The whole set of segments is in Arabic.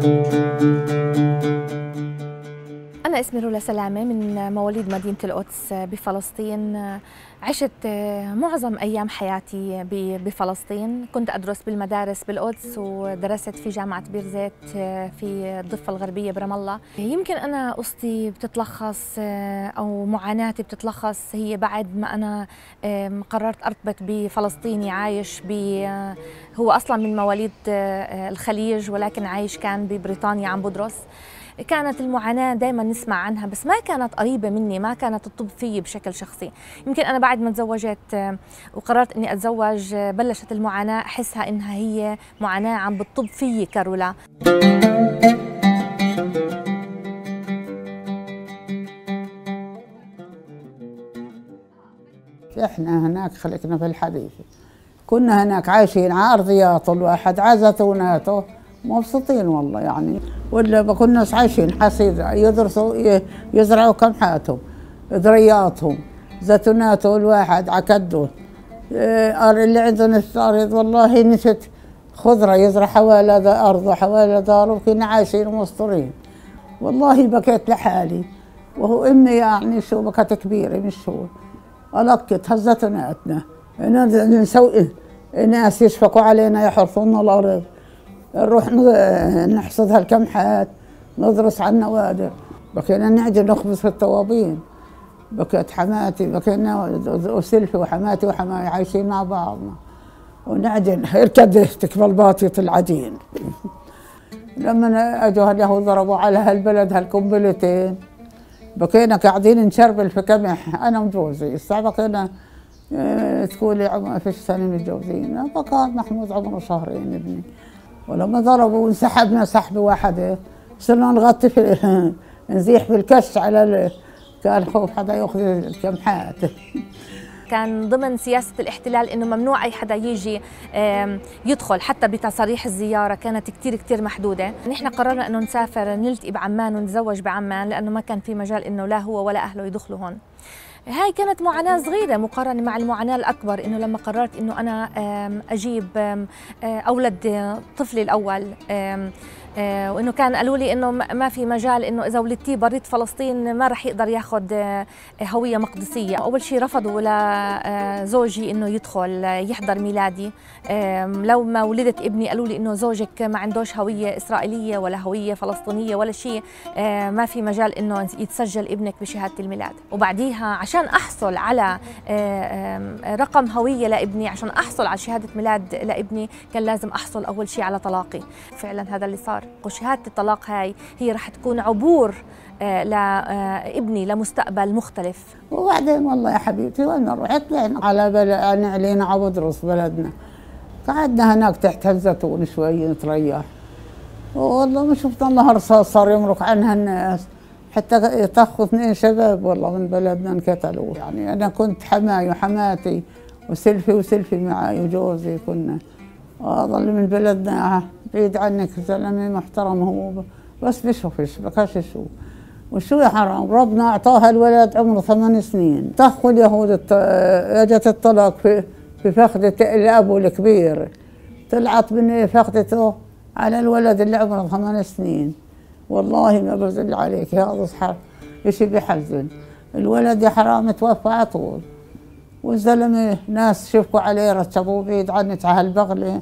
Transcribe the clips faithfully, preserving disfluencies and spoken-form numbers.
أنا اسمي رولا سلامة من مواليد مدينة القدس بفلسطين. عشت معظم أيام حياتي بفلسطين، كنت أدرس بالمدارس بالقدس ودرست في جامعة بير زيت في الضفة الغربية برام الله. يمكن أنا قصتي بتتلخص أو معاناتي بتتلخص هي بعد ما أنا قررت أرتبط بفلسطيني عايش ب هو أصلا من مواليد الخليج ولكن عايش كان ببريطانيا عم بدرس. كانت المعاناة دائما نسمع عنها بس ما كانت قريبة مني، ما كانت تطب فيي بشكل شخصي. يمكن أنا بعد ما تزوجت وقررت إني أتزوج بلشت المعاناة أحسها إنها هي معاناة عم بتطب فيي كرولا. إحنا هناك خلقنا في الحديث، كنا هناك عايشين على أرضيات الواحد عزتوناته مبسوطين والله يعني، ولا ما كناش عايشين حصيد يدرسوا يزرعوا كمحاتهم ذرياتهم زيتوناتهم الواحد عكدوا اللي عندنا الأرض والله نشت خضرة يزرع حوالي أرض وحوالي دار وكنا عايشين ومستورين. والله بكيت لحالي وهو أمي يعني شو بكت كبيرة مش شو ألقت هزتوناتنا نسوي ناس يشفقوا علينا يحرثون الأرض نروح نحصد هالكمحات ندرس على النوادر. بكينا نعجن نخبز في الطوابين، بكيت حماتي بكينا وسلفي وحماتي وحماي عايشين مع بعضنا ونعجن اركد تكبل باطية العجين. لما اجوا اليهود ضربوا على هالبلد هالقنبلتين بكينا قاعدين نشربل في قمح انا وجوزي. الساعة بكينا تقولي فيش سنة متجوزين، بكار محمود عمره شهرين ابني. ولما ضربوا وانسحبنا سحبه واحده صرنا نغطي في نزيح في الكش على ال... كان خوف حدا ياخذ الكمحات. كان ضمن سياسة الاحتلال إنه ممنوع أي حدا يجي يدخل، حتى بتصاريح الزيارة كانت كتير كتير محدودة. نحن قررنا إنه نسافر نلتقي بعمان ونتزوج بعمان لأنه ما كان في مجال إنه لا هو ولا أهله يدخلوا هون. هاي كانت معاناة صغيرة مقارنة مع المعاناة الأكبر، إنه لما قررت إنه أنا أجيب أولد طفلي الأول، وإنه كان قالوا لي إنه ما في مجال إنه إذا ولدتيه بريت فلسطين ما رح يقدر ياخذ هوية مقدسية. أول شيء رفضوا لزوجي إنه يدخل يحضر ميلادي. لو ما ولدت ابني قالوا لي إنه زوجك ما عندوش هوية إسرائيلية ولا هوية فلسطينية ولا شيء، ما في مجال إنه يتسجل ابنك بشهادة الميلاد. وبعديها عشان أحصل على رقم هوية لابني، عشان أحصل على شهادة ميلاد لابني كان لازم أحصل أول شيء على طلاقي. فعلا هذا اللي صار، وشهادة الطلاق هاي هي رح تكون عبور لابني لمستقبل مختلف. وبعدين والله يا حبيبتي وين رحت على بلد يعني علينا عبدرس بلدنا، قعدنا هناك تحت الزيتون شوي نتريح. والله ما شفت الله رصاص صار يمرق عنها الناس، حتى يطخوا اثنين شباب والله من بلدنا انقتلوا. يعني انا كنت حماي وحماتي وسلفي وسلفي معي وجوزي كنا اضل من بلدنا بعيد عنك زلمه محترم هو بس بشوفش بكاش شو وشو يا حرام. ربنا اعطاها الولد عمره ثمان سنين، طخوا اليهود اجت الطلاق في في فخده الابو الكبير، طلعت من فخدته على الولد اللي عمره ثمان سنين. والله ما بزل عليك هذا صحر شيء بيحزن. الولد يا حرام توفى على طول، والزلمه ناس شفقوا عليه رتبوه بعيد عنك على هالبغله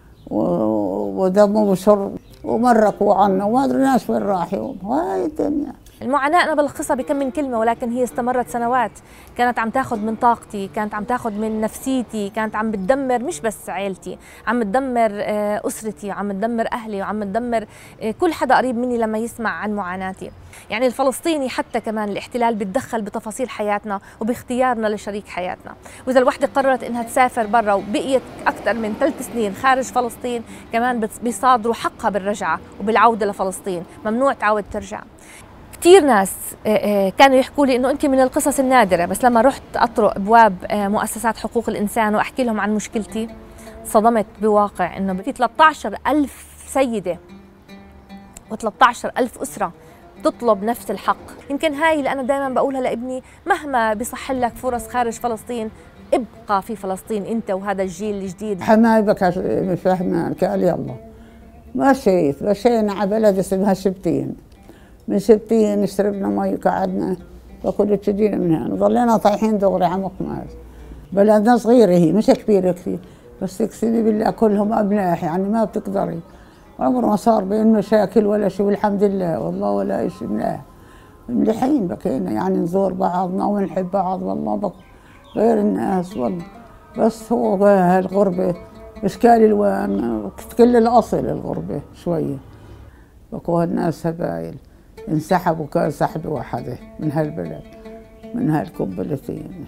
ودمه وشرب ومرقوا عنا وما ادريناش وين راح يوم. هاي الدنيا المعاناة أنا بلخصها بكم من كلمة، ولكن هي استمرت سنوات. كانت عم تاخذ من طاقتي، كانت عم تاخذ من نفسيتي، كانت عم بتدمر مش بس عائلتي، عم تدمر أسرتي، عم تدمر أهلي، وعم تدمر كل حدا قريب مني لما يسمع عن معاناتي. يعني الفلسطيني حتى كمان الاحتلال بيتدخل بتفاصيل حياتنا وباختيارنا لشريك حياتنا. وإذا الوحدة قررت إنها تسافر برا وبقيت أكثر من ثلاث سنين خارج فلسطين كمان بيصادروا حقها بالرجعة وبالعودة لفلسطين، ممنوع تعود ترجع. كثير ناس كانوا يحكوا لي انه انت من القصص النادره، بس لما رحت اطرق ابواب مؤسسات حقوق الانسان واحكي لهم عن مشكلتي صدمت بواقع انه في ثلاثة عشر ألف سيده و13 ألف اسره تطلب نفس الحق. يمكن هاي اللي انا دائما بقولها لابني، مهما بيصح لك فرص خارج فلسطين ابقى في فلسطين انت وهذا الجيل الجديد. حماي بك مش فاهمه قال يلا مشيت مشينا على بلد اسمها شبتين، من شبتين شربنا مي قعدنا وكل تجينا من هنا، ظلينا طايحين دغري على مقماس. بلدنا صغيرة هي مش كبيرة كثير، بس تقسمي بالله كلهم أبناء يعني ما بتقدري. عمر ما صار بين مشاكل ولا شيء والحمد لله والله ولا شيء منها. مليحين بكينا يعني نزور بعضنا ونحب بعض والله بك غير الناس والله. بس هو هالغربة إشكال الوان كل الأصل الغربة شوية. بقوا الناس هبايل انسحبوا كان سحبة واحدة من هالبلد من هالقنبلتين.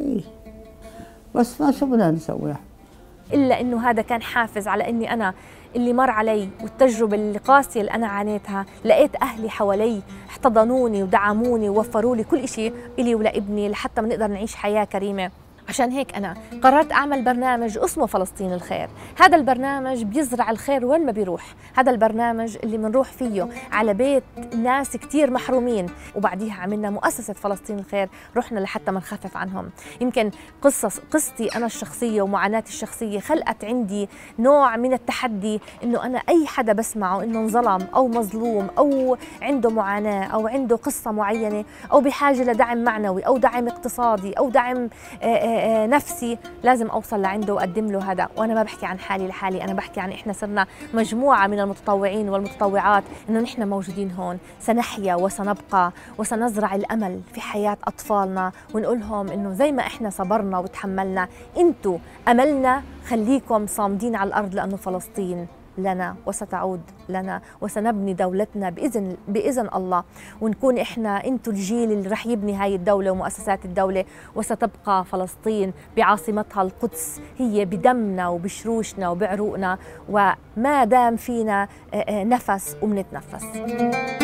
بس ما شو بدنا نسوي إلا إنه هذا كان حافز على إني أنا اللي مر علي والتجربة القاسية اللي أنا عانيتها، لقيت أهلي حوالي احتضنوني ودعموني ووفروا لي كل شيء إلي ولابني لحتى بنقدر نعيش حياة كريمة. عشان هيك أنا قررت أعمل برنامج اسمه فلسطين الخير. هذا البرنامج بيزرع الخير وين ما بيروح. هذا البرنامج اللي منروح فيه على بيت ناس كتير محرومين، وبعديها عملنا مؤسسة فلسطين الخير، رحنا لحتى ما نخفف عنهم. يمكن قصص قصتي أنا الشخصية ومعاناتي الشخصية خلقت عندي نوع من التحدي، إنه أنا أي حدا بسمعه إنه انظلم أو مظلوم أو عنده معاناة أو عنده قصة معينة أو بحاجة لدعم معنوي أو دعم اقتصادي أو دعم آآ نفسي، لازم أوصل لعنده وأقدم له هذا. وأنا ما بحكي عن حالي لحالي، أنا بحكي عن إحنا صرنا مجموعة من المتطوعين والمتطوعات، إنه نحن موجودين هون سنحيا وسنبقى وسنزرع الأمل في حياة أطفالنا، ونقولهم إنه زي ما إحنا صبرنا وتحملنا، أنتوا أملنا، خليكم صامدين على الأرض لأنه فلسطين لنا وستعود لنا وسنبني دولتنا بإذن بإذن الله، ونكون إحنا أنتوا الجيل اللي رح يبني هاي الدولة ومؤسسات الدولة، وستبقى فلسطين بعاصمتها القدس هي بدمنا وبشروشنا وبعروقنا، وما دام فينا نفس ومنتنفس.